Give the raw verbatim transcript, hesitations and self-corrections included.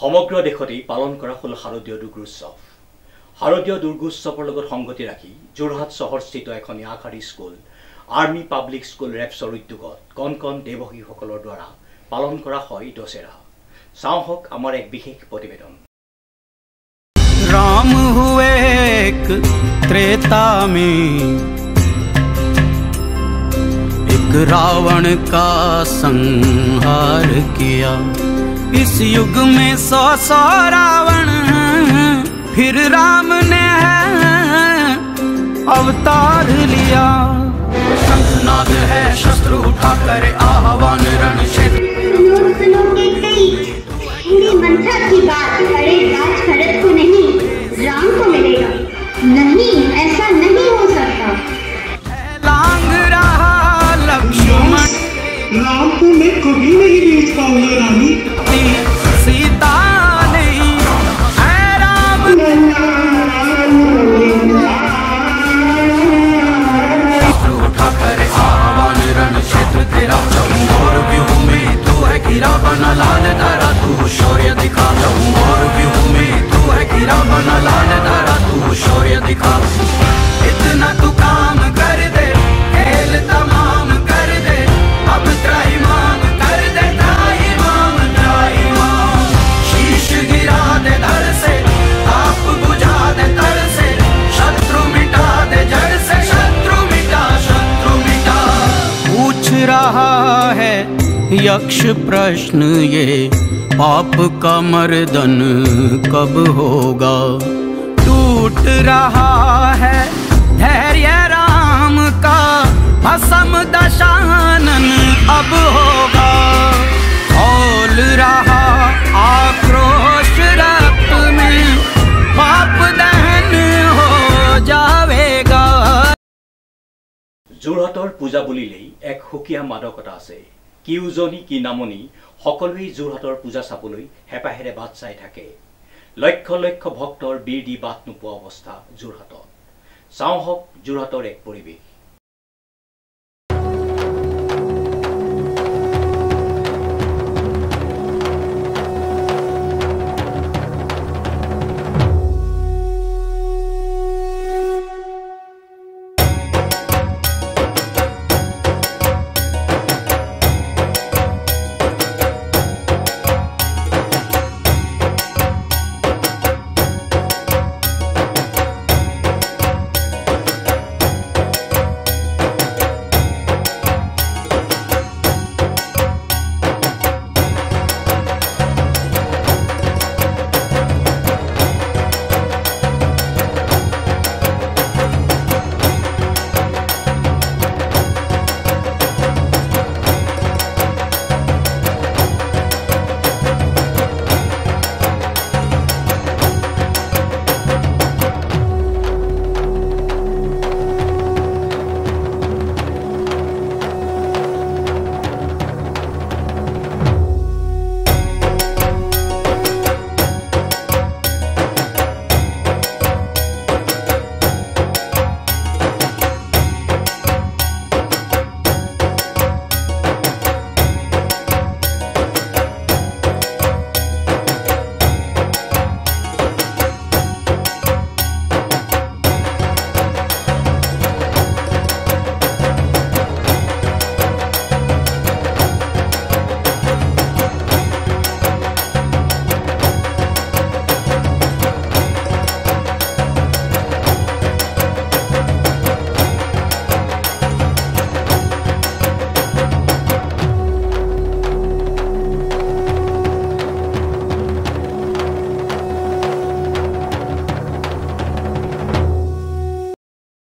সমগ্ৰ দেশতেই পালন কৰা হল শাৰদীয় দুৰ্গোৎসৱ। শাৰদীয় দুৰ্গোৎসৱৰ লগত সংগতি ৰাখি যোৰহাট চহৰস্থিত এখনি আখাৰী স্কুল আৰ্মি পাব্লিক স্কুল ৰেপছৰ উদ্যোগত কণ কণ দেৱশীসকলৰ দ্বাৰা পালন কৰা হয় দশেৰা। চাওঁহক আমাৰ এক বিশেষ প্ৰতিবেদন। राम हुए एक त्रेता में, एक रावण का संहार किया। इस युग में सौ सौ रावण, फिर राम ने अवतार लिया। शंखनाद है शस्त्र उठा कर आह्वान रण क्षेत्र। मंथा की बात अरे राज भरत को नहीं राम को मिलेगा। नहीं, ऐसा नहीं हो सकता। लांग रहा लक्ष्मण, राम को मैं कभी नहीं बेच पाऊंगा रानी। सीता नहीं है राम। उठा कर आह्वान रण क्षेत्र तेरा, और व्यूह में तू है गिरा बना लाल धारा। तू शौर्य दिखा, और व्यूह में तू है गिरा बना लाल धारा। तू शौर्य दिखा, इतना तू काम कर दे, खेल तमाम कर दे। अब त्राहिमाम कर दे, त्राहिमाम त्राहिमाम। शीश गिरा दे धड़ से, ताप बुझा दे तड़ से। शत्रु मिटा दे जड़ से, शत्रु मिटा शत्रु मिटा। पूछ रहा है यक्ष प्रश्न ये, पाप का मर्दन कब होगा। टूट रहा है धैर्य राम का, भस्म दशानन अब होगा। खोल रहा आक्रोश रक्त में, पाप दहन हो जावेगा। যোৰহাটৰ পূজা বুলিলেই এক সুকীয়া মাদকতা আছে। কি উজনি কি নামনি সকলোৱেই যোৰহাটৰ পূজা চাবলৈ হেঁপাহেৰে বাট চাই থাকে। লক্ষ লক্ষ ভক্তৰ বীৰ দি বাট নোপোৱা অৱস্থা যোৰহাটত। চাওঁহক যোৰহাটৰ এক পৰিৱেশ।